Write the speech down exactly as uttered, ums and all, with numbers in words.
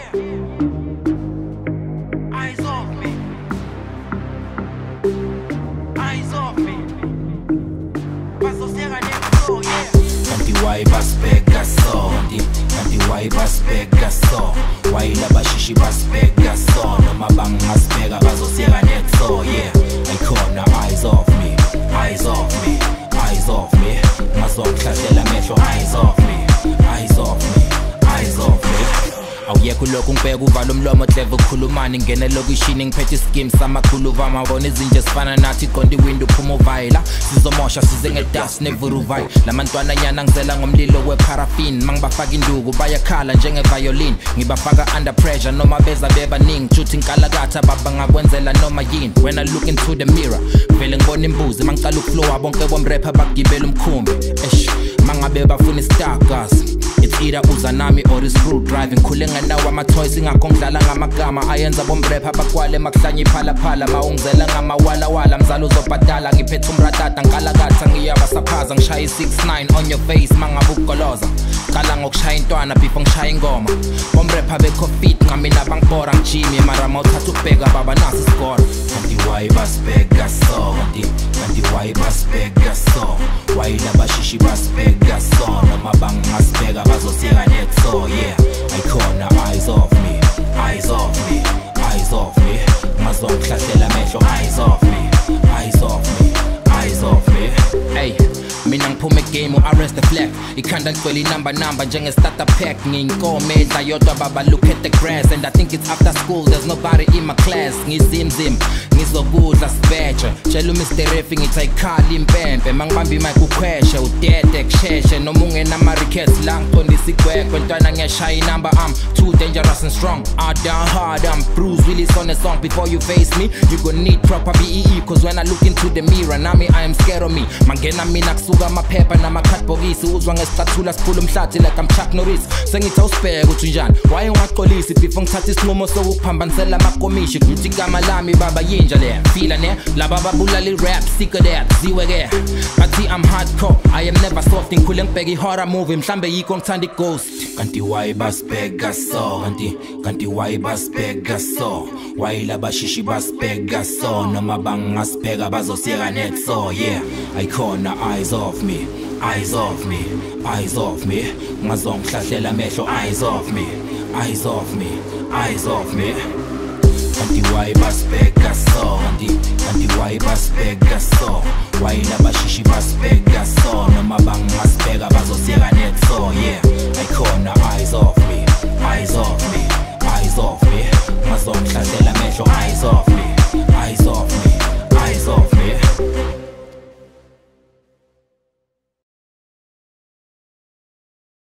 Eyes off me. Eyes off me. Bazosega next, yeah. Kanti why basibheka so, kanti why basibheka so, why labashishi basibheka so, noma bangasibheka bazosiyeka netso, yeah. Ayikhona eyes off me, eyes off me, eyes off me, ngazongihlahlela amehlo, eyes off me, eyes off me, eyes off me. Awuyekho lokhu ngibheka uvala umlomo clever ukhulumani ngene lokishini ngiphethe ischeme samakhulu vama bona izinje sifana nathi qonda iwindow uphuma uvayela sizomosha size ngedust nevuruvayi lamantwana nyana ngizela ngomlilo weparaffin mangibafaka induku bayakhala njengeviolin ngibafaka under pressure noma beza bebaningi juthi nkalakatha baba ngakwenzela noma yini when I look into the mirror vele ngibona imbuzi mangiqala ukuflow bonke bomrapper bagibela umkhumbi eish mangabe bafuna istargas it's either uzanami or is screw driving khule nganawa ama toys ingakho ngidlala ngamagama ayenza bomrapper bakwale makuhlanye phala phala mawungizela ngamawala wala mzalo uzobhadala ngiphethe umratata nkalakatha ngiyabasaphaza ngishaya six nine on your face mangabukoloza qala ngokushaya intwana before ngishaya ingoma bomrapper bekho fit ngamina bangibora ngijimi mara mawuthatha ubheka baba nasi score kanti why basibheka so kanti why basibheka so why labashishi basibheka so noma bangasibheka bazosiyeka netso yeah ayikhona eyes off me eyes off me eyes off me ngazongihlahlela amehlo eyes off me eyes off me eyes off me hey mina ngiphume game arrest the flag ikhanda ligcwele inamba namba njenge starter pack nginkome edla yodwa baba look at the grass and I think it's after school there's nobody in my class ngizimzim ngizokudla sibeje tshela uMr Refi ngithi ayikhali impempe mangibamba imic ukhweshe udede kusheshe noma ungena ama records la ngiqondisa igwegwe ntwana ngiyashaya inamba I'm too dangerous and strong I down hard I'm Bruce Willis on a song before you face me you gonna need proper B E E cause when I look into the mirror nami I am scared of me mangena mina kusuka amaphepha namakhadbhokisi uzwa ngesicathulo siphula umhlathi like I'm Chuck Norris sengithi awusibheke ukuthi njani waye ungaqolisi before ngithatha isinqumo sokuphambanisela amakomishi kuthi igama lami baba yinja le feel ne laba babulala irap sicker there ziwe ke bathi I'm hardcore I am never soft ngikhule ngibheka ihorror movie mhlambe yikho ngithanda ighost kanti why basibheka so kanti kanti why basibheka so why labashishi basibheka so noma bangasibheka bazosiyeka netso yeah ayikhona eyes off me eyes off me eyes off me ngazongihlahlela amehlo eyes off me eyes off me eyes off me kanti why basibheka so kanti kanti why basibheka so why labashishi basibheka so noma bangasibheka bazosiyeka netso yeah ayikhona eyes off me eyes off